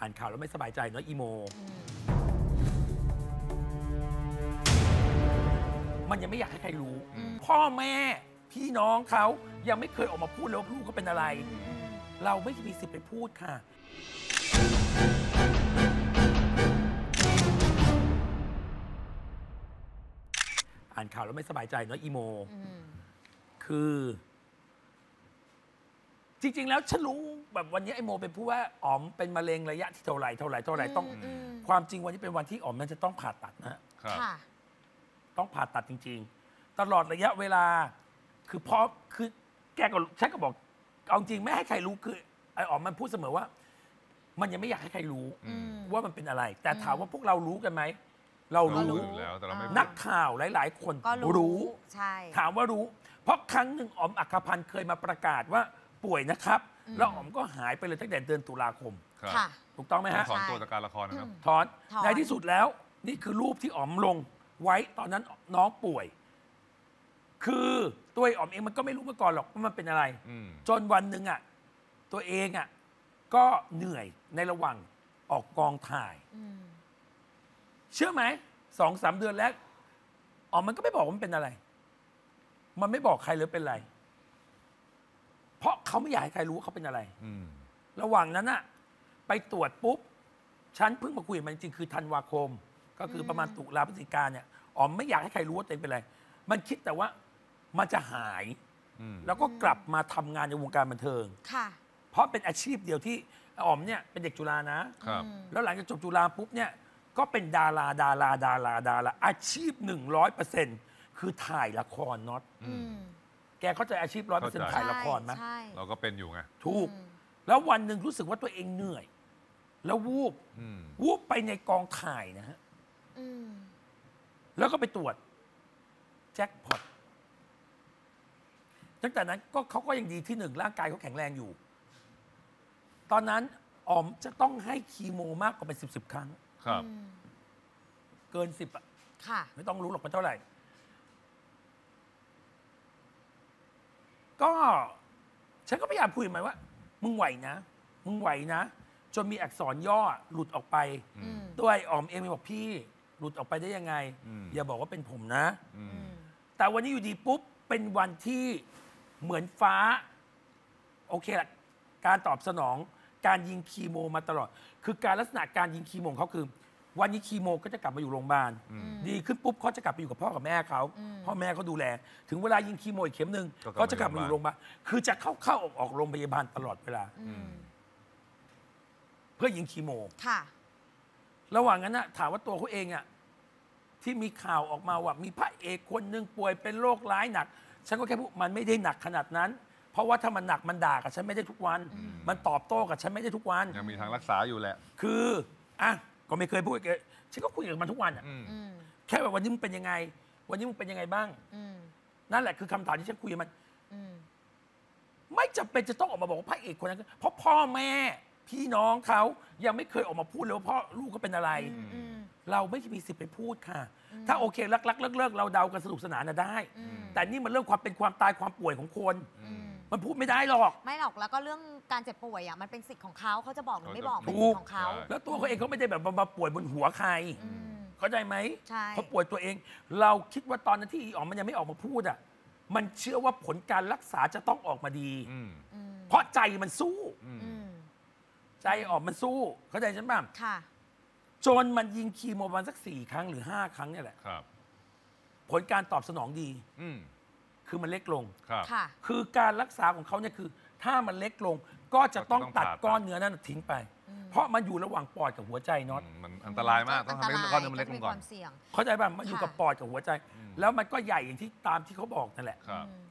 านข่าวแล้วไม่สบายใจเนาะอีโมมันยังไม่อยากให้ใครรู้พ่อแม่พี่น้องเขายังไม่เคยออกมาพูดเลยว่าลูกเขาเป็นอะไรเราไม่มีสิทธิ์ไปพูดค่ะอ่านข่าวแล้วไม่สบายใจเนาะอีโมคือจริงๆแล้วฉันรู้แบบวันนี้ไอโมเป็นผู้ว่าอ๋อมเป็นมะเร็งระยะที่เท่าไหร่ต้องความจริงวันนี้เป็นวันที่อ๋อมนั้นจะต้องผ่าตัดนะฮะต้องผ่าตัดจริงๆตลอดระยะเวลาคือแกก็ฉันก็บอกเอาจริงไม่ให้ใครรู้คือไออ๋อมมันพูดเสมอว่ามันยังไม่อยากให้ใครรู้ว่ามันเป็นอะไรแต่ถามว่าพวกเรารู้กันไหมเรารู้แล้วแต่เราไม่นักข่าวหลายๆคนรู้ถามว่ารู้เพราะครั้งหนึ่งอ๋อมอัครพันธ์เคยมาประกาศว่าป่วยนะครับแล้วอ๋อมก็หายไปเลยตั้งแต่เดือนตุลาคมถูกต้องไหมฮะถอนตัวจากการละครนะครับถอนในที่สุดแล้วนี่คือรูปที่อ๋อมลงไว้ตอนนั้นน้องป่วยคือตัวอ๋อมเองมันก็ไม่รู้มาก่อนหรอกว่ามันเป็นอะไรจนวันหนึ่งอ่ะตัวเองอ่ะก็เหนื่อยในระหว่างออกกองถ่ายเชื่อไหม2-3 เดือนแล้วอ๋อมันก็ไม่บอกว่ามันเป็นอะไรมันไม่บอกใครเลยเป็นอะไรเพราะเขาไม่อยากให้ใครรู้ว่าเขาเป็นอะไรระหว่างนั้นน่ะไปตรวจปุ๊บฉันเพิ่งมาคุยกับมันจริงคือธันวาคมก็คือประมาณตุลาพฤศจิกาเนี่ยอ๋อมไม่อยากให้ใครรู้ว่าตัวเองเป็นอะไรมันคิดแต่ว่ามันจะหายแล้วก็กลับมาทำงานในวงการบันเทิงเพราะเป็นอาชีพเดียวที่อ๋อมเนี่ยเป็นเด็กจุฬานะแล้วหลังจากจบจุฬาปุ๊บเนี่ยก็เป็นดาราอาชีพ 100%คือถ่ายละครน็อตแกเข้าใจอาชีพ 100% ถ่ายละครไหมเราก็เป็นอยู่ไงถูกแล้ววันหนึ่งรู้สึกว่าตัวเองเหนื่อยแล้ววูบไปในกองถ่ายนะฮะแล้วก็ไปตรวจแจ็คพอตตั้งแต่นั้นก็เขาก็ยังดีที่1ร่างกายเขาแข็งแรงอยู่ตอนนั้นอ๋อมจะต้องให้คีโมมากกว่าเป็น10 ครั้งครับเกิน10อ่ะไม่ต้องรู้หรอกมันเท่าไหร่ก็ฉันก็พยายามคุยกับมันว่ามึงไหวนะจนมีอักษรย่อหลุดออกไปด้วยอ๋อมเองไม่บอกพี่หลุดออกไปได้ยังไงอย่าบอกว่าเป็นผมนะแต่วันนี้อยู่ดีปุ๊บเป็นวันที่เหมือนฟ้าโอเคละการตอบสนองการยิงคีโมมาตลอดคือการลักษณะการยิงคีโมของเขาคือวันนี้คีโมก็จะกลับมาอยู่โรงพยาบาลดีขึ้นปุ๊บเขาจะกลับไปอยู่กับพ่อกับแม่เขาพ่อแม่เขาดูแลถึงเวลายิงคีโมอีกเข็มหนึ่งเขาจะกลับมาอยู่โรงพยาบาลคือจะเข้าออกโรงพยาบาลตลอดเวลาเพื่อยิงคีโมระหว่างนั้นนะถามว่าตัวเขาเองอะที่มีข่าวออกมาว่ามีพระเอกคนหนึ่งป่วยเป็นโรคร้ายหนักฉันก็แค่พูดมันไม่ได้หนักขนาดนั้นเพราะว่าถ้ามันหนักมันด่ากับฉันไม่ได้ทุกวันมันตอบโต้กับฉันไม่ได้ทุกวันยังมีทางรักษาอยู่แหละคืออ่ะก็ไม่เคยพูดกับฉันก็คุยกับมันทุกวันอ่ะแค่แบบวันนี้มึงเป็นยังไงวันนี้มึงเป็นยังไงบ้างนั่นแหละคือคำถามที่ฉันคุยกับมันไม่จำเป็นจะต้องออกมาบอกว่าพระเอกคนนั้นเพราะพ่อแม่พี่น้องเขายังไม่เคยออกมาพูดเลยว่าพ่อลูกเขาเป็นอะไรเราไม่มีสิทธิ์ไปพูดค่ะถ้าโอเครักเลิกเราเดากันสนุกสนานนะได้แต่นี่มันเรื่องความเป็นความตายความป่วยของคนมันพูดไม่ได้หรอกไม่หรอกแล้วก็เรื่องการเจ็บป่วยอ่ะมันเป็นสิทธิ์ของเขาจะบอกหรือไม่บอกเป็นสิทธิ์ของเขาแล้วตัวเขาเองเขาไม่ได้แบบมาป่วยบนหัวใครเข้าใจไหมเขาป่วยตัวเองเราคิดว่าตอนนั้นที่อ๋อมันยังไม่ออกมาพูดอ่ะมันเชื่อว่าผลการรักษาจะต้องออกมาดีเพราะใจมันสู้ใจออกมันสู้เข้าใจฉันป่ะจนมันยิงคีโมประมาณสัก4 ครั้งหรือ5 ครั้งเนี่ยแหละผลการตอบสนองดีคือมันเล็กลงคือการรักษาของเขาเนี่ยคือถ้ามันเล็กลงก็จะต้องตัดก้อนเนื้อนั้นทิ้งไปเพราะมันอยู่ระหว่างปอดกับหัวใจน็อตมันอันตรายมากต้องทำให้ก้อนเนื้อมันเล็กลงก่อนเข้าใจป่ะมันอยู่กับปอดกับหัวใจแล้วมันก็ใหญ่อย่างที่ตามที่เขาบอกนั่นแหละ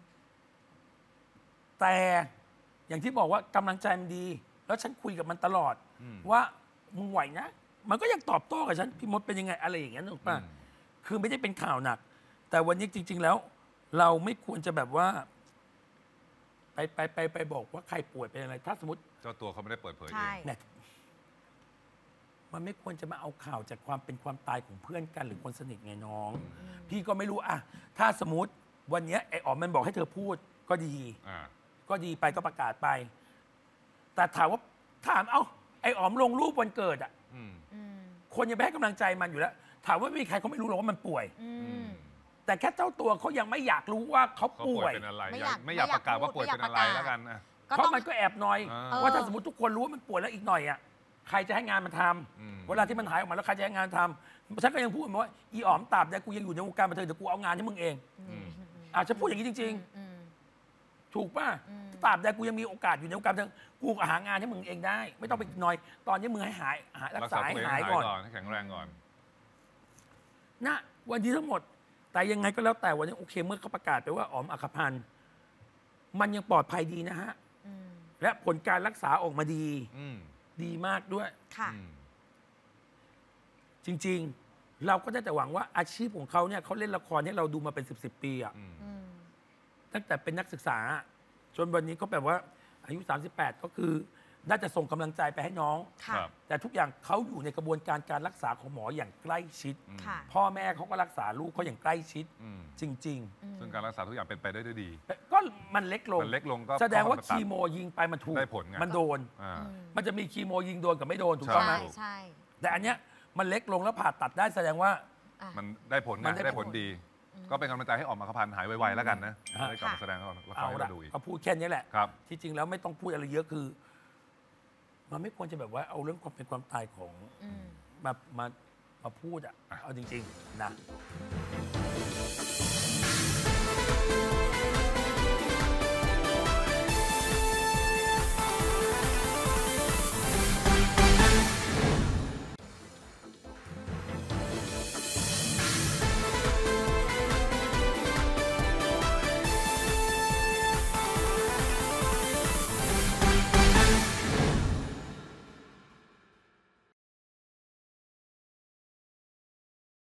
แต่อย่างที่บอกว่ากำลังใจมันดีแล้วฉันคุยกับมันตลอดว่ามึงไหวนะมันก็ยังตอบโต้กับฉันพี่มดเป็นยังไงอะไรอย่างเงี้ยถูกป่ะคือไม่ได้เป็นข่าวหนักแต่วันนี้จริงๆแล้วเราไม่ควรจะแบบว่าไปบอกว่าใครป่วยเป็นอะไรถ้าสมมติเจ้าตัวเขาไม่ได้เปิดเผยเองเนี่ยมันไม่ควรจะมาเอาข่าวจากความเป็นความตายของเพื่อนกันหรือคนสนิทไงน้องพี่ก็ไม่รู้อะถ้าสมมติวันนี้ไอ้อ๋อมมันบอกให้เธอพูดก็ดีไปก็ประกาศไปแต่ถามว่าถามไอ้อ้อ๋อมลงรูปวันเกิดอ่ะอืมอืมคนยังไปให้กำลังใจมันอยู่แล้ว ถามว่าไม่มีใครเขาไม่รู้หรอกว่ามันป่วยอือืมมแต่แค่เจ้าตัวเขายังไม่อยากรู้ว่าเขาเขาป่ป่ววย ยเป็นอะไรไม่อยากไม่อยากประกาศว่าป่วยไม่อยากเป็นอะไรประกาศแล้วกันอ่ะก็เพราะต้องมันก็แอบน้อยเออว่าถ้าสมมติทุกคนรู้ว่ามันป่วยแล้วอีกหน่อยอ่ะใครจะให้งานมันทอืมำเวลาที่มันหายออกมาแล้วใครจะให้งานทำฉันก็ยังพูดมาว่าอีอ๋อมตราบใดกูยังอยู่ในวงการบันเทิงเดี๋ยวกูเอางานให้มึงเองอืมฉันพูดอย่างนี้จริงอืมๆ ถูกป่ะอืมตราบใดกูยังมีโอกาสอยู่ในวงการบันเทิงกูก็หางานให้มึงเองได้ ไม่ต้องไปหน่อย ตอนนี้มึงให้หายรักรักษาษาให้ตัวเองหายให้ก่อนให้แข็งแรงก่อนนะวันนี้ทั้งหมด แต่ยังไงก็แล้วแต่วันนี้โอเคเมื่อเขาประกาศไปว่าอ๋อมอัครพันธ์มันยังปลอดภัยดีนะฮะอืมและผลการรักษาออกมาดีอืมดีมากด้วยค่ะอืมจริง ๆ เราก็ได้แต่หวังว่าอาชีพของเขาเนี่ยเขาเล่นละครให้เราดูมาเป็น10 ปีอะอืมอืมตั้งแต่เป็นนักศึกษา จนวันนี้ก็แบบว่าอายุ 38 ก็คือน่าจะส่งกำลังใจไปให้น้องค่ะครับแต่ทุกอย่างเขาอยู่ในกระบวนการการรักษาของหมออย่างใกล้ชิดอืมค่ะพ่อแม่เขาก็รักษาลูกเขาอย่างใกล้ชิดอืมจริงอืมซึ่งการรักษาทุกอย่างเป็นไปได้ด้วยดีๆแต่ก็มันเล็กลงมันเล็กลงก็แสดงว่าเข้คีโมยิงไปมันถูกได้ผลไงมันโดนอ่าอืมมันจะมีคีโมยิงโดนกับไม่โดนถูกต้องไหมใช่ใช่แต่อันเนี้ยมันเล็กลงแล้วผ่าตัดได้แสดงว่าอ่ะมันได้ผลมันะนได้ได้ผผลลดี ก็เป็นกำลังใจให้ออกมาขพันธ์หายไวๆแล้วกันนะฮะได้กลับมาแสดงละครเอาให้ละเราดูอีกก็พูดแค่นี้แหละครับที่จริงแล้วไม่ต้องพูดอะไรเยอะคือ มันไม่ควรจะแบบว่าเอาเรื่องความเป็นความตายของอืมมาพูดอ่ะ เอาจริง ๆ นะ